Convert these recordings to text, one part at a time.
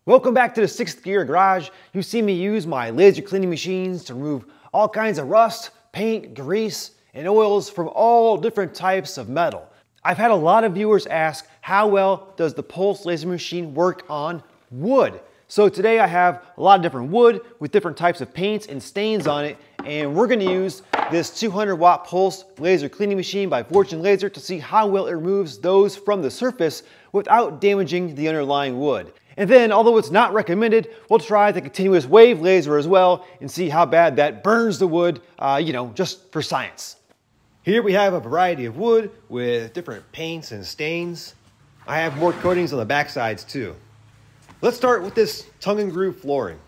Welcome back to the 6th Gear Garage. You see me use my laser cleaning machines to remove all kinds of rust, paint, grease, and oils from all different types of metal. I've had a lot of viewers ask, how well does the pulse laser machine work on wood? So today I have a lot of different wood with different types of paints and stains on it, and we're going to use this 200-watt pulse laser cleaning machine by Fortune Laser to see how well it removes those from the surface without damaging the underlying wood. And then, although it's not recommended, we'll try the continuous wave laser as well and see how bad that burns the wood, just for science. Here we have a variety of wood with different paints and stains. I have more coatings on the back sides too. Let's start with this tongue and groove flooring.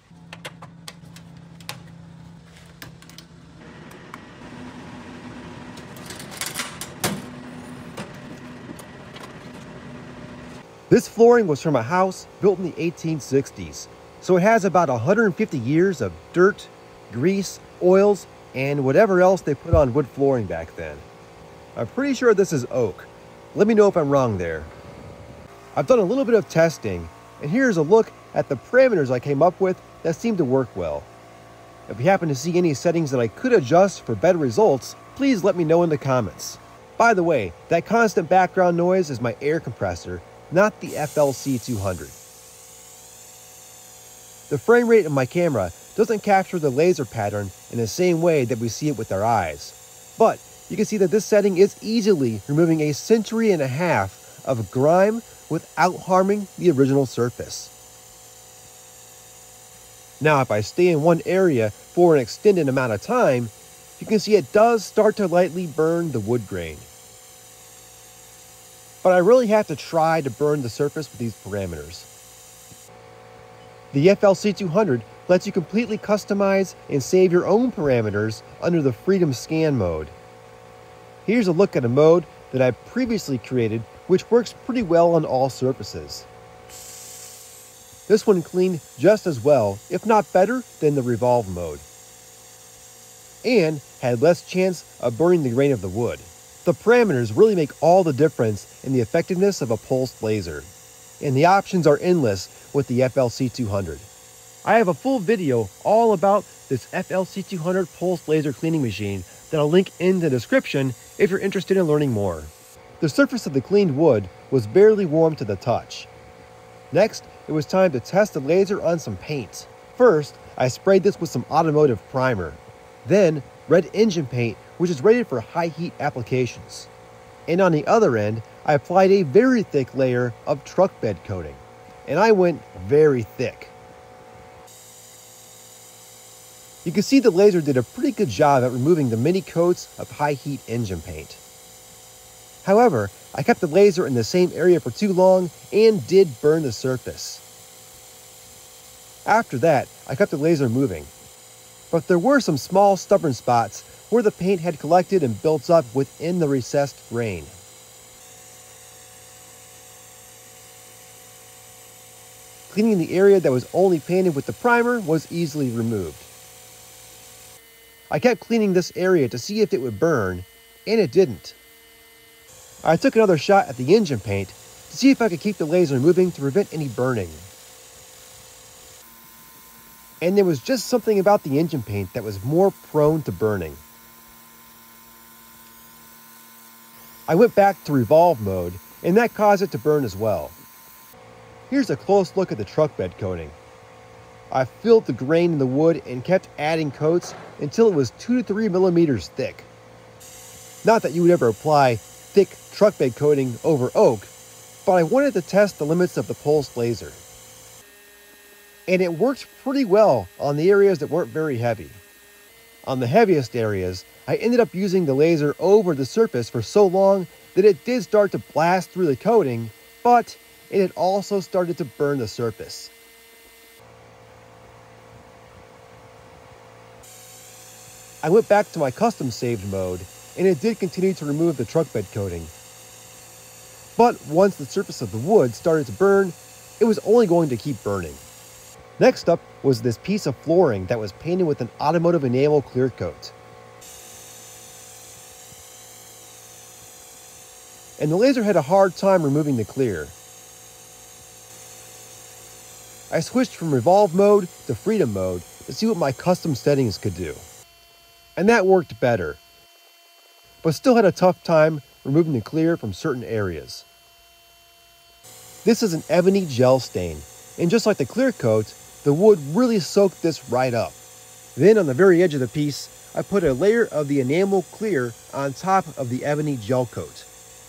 This flooring was from a house built in the 1860s, so it has about 150 years of dirt, grease, oils, and whatever else they put on wood flooring back then. I'm pretty sure this is oak. Let me know if I'm wrong there. I've done a little bit of testing, and here's a look at the parameters I came up with that seem to work well. If you happen to see any settings that I could adjust for better results, please let me know in the comments. By the way, that constant background noise is my air compressor, not the FLC 200. The frame rate of my camera doesn't capture the laser pattern in the same way that we see it with our eyes. But you can see that this setting is easily removing a century and a half of grime without harming the original surface. Now, if I stay in one area for an extended amount of time, you can see it does start to lightly burn the wood grain. But I really have to try to burn the surface with these parameters. The FLC 200 lets you completely customize and save your own parameters under the Freedom Scan mode. Here's a look at a mode that I previously created, which works pretty well on all surfaces. This one cleaned just as well, if not better, than the Revolve mode, and had less chance of burning the grain of the wood. The parameters really make all the difference in the effectiveness of a pulsed laser, and the options are endless with the FLC 200. I have a full video all about this FLC 200 pulsed laser cleaning machine that I'll link in the description if you're interested in learning more. The surface of the cleaned wood was barely warm to the touch. Next, it was time to test the laser on some paint. First, I sprayed this with some automotive primer. Then, red engine paint, which is rated for high heat applications. And on the other end, I applied a very thick layer of truck bed coating. And I went very thick. You can see the laser did a pretty good job at removing the many coats of high heat engine paint. However, I kept the laser in the same area for too long and did burn the surface. After that, I kept the laser moving. But there were some small stubborn spots where the paint had collected and built up within the recessed grain. Cleaning the area that was only painted with the primer was easily removed. I kept cleaning this area to see if it would burn, and it didn't. I took another shot at the engine paint to see if I could keep the laser moving to prevent any burning. And there was just something about the engine paint that was more prone to burning. I went back to Revolve mode, and that caused it to burn as well. Here's a close look at the truck bed coating. I filled the grain in the wood and kept adding coats until it was 2 to 3 millimeters thick. Not that you would ever apply thick truck bed coating over oak, but I wanted to test the limits of the pulsed laser. And it worked pretty well on the areas that weren't very heavy. On the heaviest areas, I ended up using the laser over the surface for so long that it did start to blast through the coating, but it had also started to burn the surface. I went back to my custom saved mode, and it did continue to remove the truck bed coating. But once the surface of the wood started to burn, it was only going to keep burning. Next up was this piece of flooring that was painted with an automotive enamel clear coat. And the laser had a hard time removing the clear. I switched from revolve mode to freedom mode to see what my custom settings could do. And that worked better, but still had a tough time removing the clear from certain areas. This is an ebony gel stain, and just like the clear coat, the wood really soaked this right up. Then on the very edge of the piece, I put a layer of the enamel clear on top of the ebony gel coat.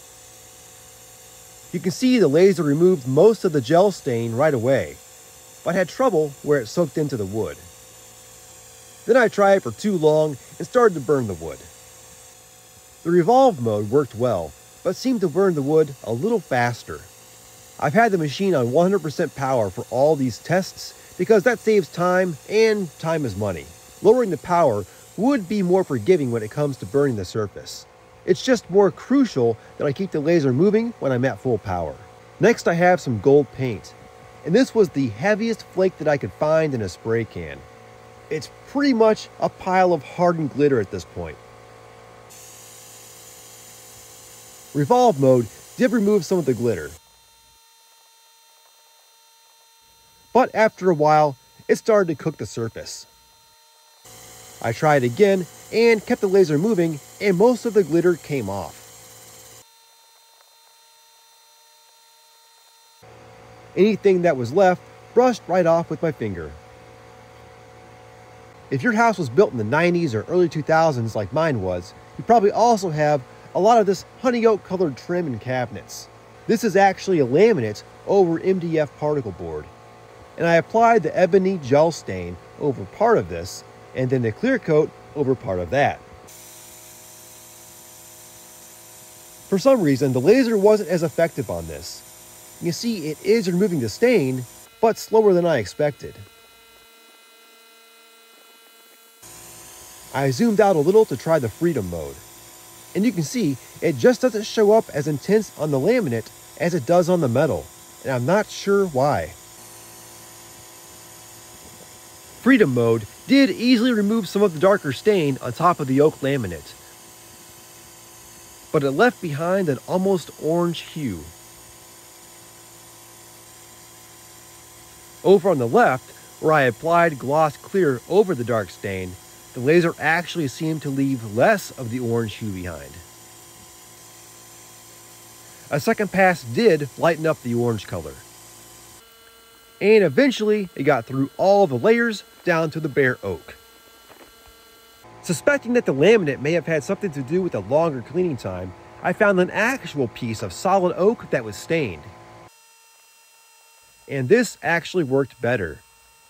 You can see the laser removed most of the gel stain right away, but had trouble where it soaked into the wood. Then I tried it for too long and started to burn the wood. The revolve mode worked well, but seemed to burn the wood a little faster. I've had the machine on 100% power for all these tests because that saves time, and time is money. Lowering the power would be more forgiving when it comes to burning the surface. It's just more crucial that I keep the laser moving when I'm at full power. Next, I have some gold paint, and this was the heaviest flake that I could find in a spray can. It's pretty much a pile of hardened glitter at this point. Revolve mode did remove some of the glitter, but after a while, it started to cook the surface. I tried again and kept the laser moving, and most of the glitter came off. Anything that was left brushed right off with my finger. If your house was built in the 90s or early 2000s like mine was, you probably also have a lot of this honey oak colored trim in cabinets. This is actually a laminate over MDF particle board, and I applied the ebony gel stain over part of this and then the clear coat over part of that. For some reason, the laser wasn't as effective on this. You see, it is removing the stain, but slower than I expected. I zoomed out a little to try the freedom mode, and you can see it just doesn't show up as intense on the laminate as it does on the metal, and I'm not sure why. Freedom mode did easily remove some of the darker stain on top of the oak laminate, but it left behind an almost orange hue. Over on the left, where I applied gloss clear over the dark stain, the laser actually seemed to leave less of the orange hue behind. A second pass did lighten up the orange color, and eventually it got through all the layers down to the bare oak. Suspecting that the laminate may have had something to do with the longer cleaning time, I found an actual piece of solid oak that was stained. And this actually worked better.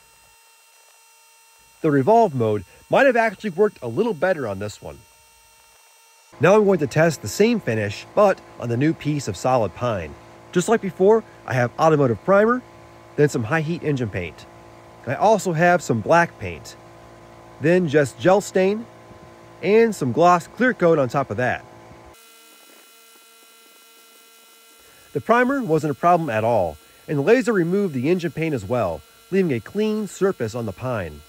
The revolve mode might have actually worked a little better on this one. Now I'm going to test the same finish, but on the new piece of solid pine. Just like before, I have automotive primer, then some high heat engine paint. I also have some black paint, then just gel stain, and some gloss clear coat on top of that. The primer wasn't a problem at all, and the laser removed the engine paint as well, leaving a clean surface on the pine.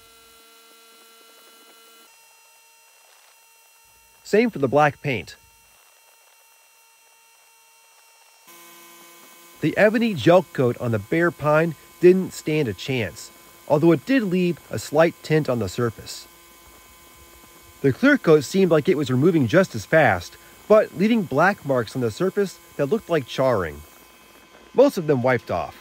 Same for the black paint. The ebony gel coat on the bare pine didn't stand a chance, although it did leave a slight tint on the surface. The clear coat seemed like it was removing just as fast, but leaving black marks on the surface that looked like charring. Most of them wiped off.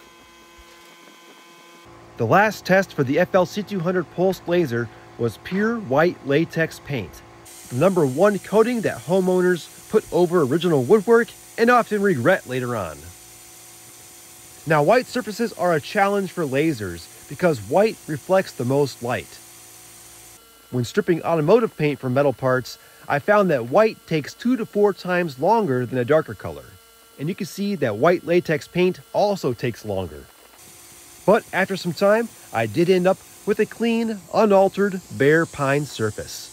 The last test for the FLC200 pulsed laser was pure white latex paint, the number one coating that homeowners put over original woodwork and often regret later on. Now, white surfaces are a challenge for lasers because white reflects the most light. When stripping automotive paint from metal parts, I found that white takes 2 to 4 times longer than a darker color, and you can see that white latex paint also takes longer. But after some time, I did end up with a clean, unaltered, bare pine surface.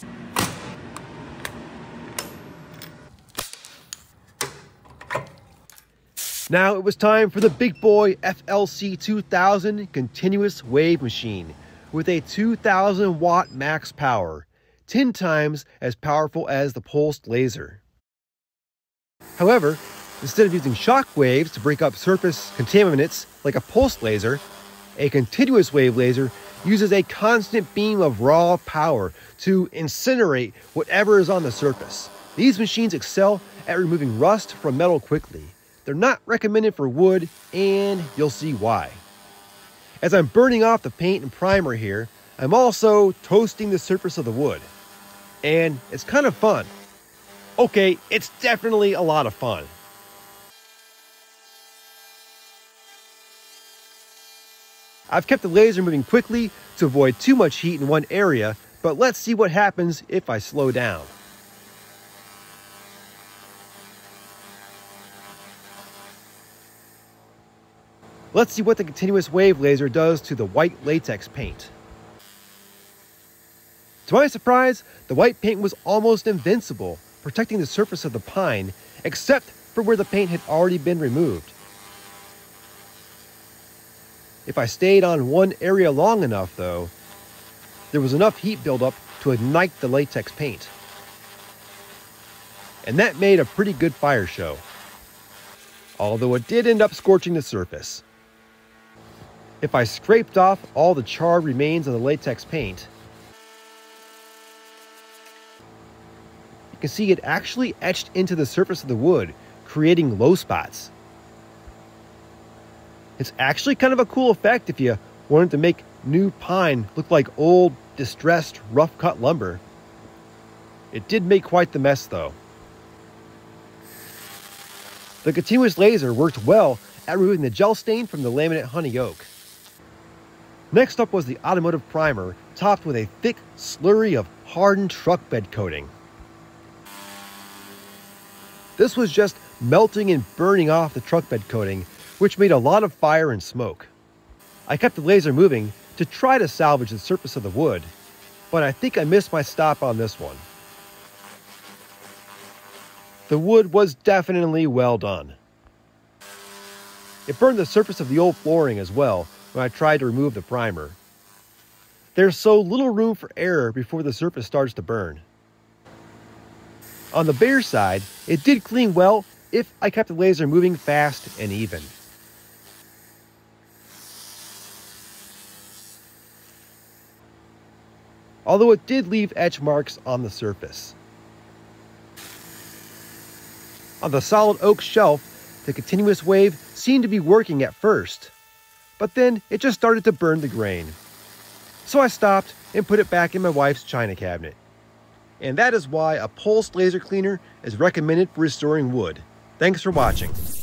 Now it was time for the big boy FLC 2000 continuous wave machine with a 2000 watt max power, 10 times as powerful as the pulsed laser. However, instead of using shock waves to break up surface contaminants like a pulsed laser, A continuous wave laser uses a constant beam of raw power to incinerate whatever is on the surface. These machines excel at removing rust from metal quickly. They're not recommended for wood, and you'll see why. As I'm burning off the paint and primer here, I'm also toasting the surface of the wood. And it's kind of fun. Okay, it's definitely a lot of fun. I've kept the laser moving quickly to avoid too much heat in one area, but let's see what happens if I slow down. Let's see what the continuous wave laser does to the white latex paint. To my surprise, the white paint was almost invincible, protecting the surface of the pine, except for where the paint had already been removed. If I stayed on one area long enough, though, there was enough heat buildup to ignite the latex paint. And that made a pretty good fire show, although it did end up scorching the surface. If I scraped off all the charred remains of the latex paint, you can see it actually etched into the surface of the wood, creating low spots. It's actually kind of a cool effect if you wanted to make new pine look like old, distressed, rough-cut lumber. It did make quite the mess, though. The continuous laser worked well at removing the gel stain from the laminate honey oak. Next up was the automotive primer, topped with a thick slurry of hardened truck bed coating. This was just melting and burning off the truck bed coating, which made a lot of fire and smoke. I kept the laser moving to try to salvage the surface of the wood, but I think I missed my stop on this one. The wood was definitely well done. It burned the surface of the old flooring as well when I tried to remove the primer. There's so little room for error before the surface starts to burn. On the bare side, it did clean well if I kept the laser moving fast and even. Although it did leave etch marks on the surface. On the solid oak shelf, the continuous wave seemed to be working at first, but then it just started to burn the grain. So I stopped and put it back in my wife's china cabinet. And that is why a pulsed laser cleaner is recommended for restoring wood. Thanks for watching.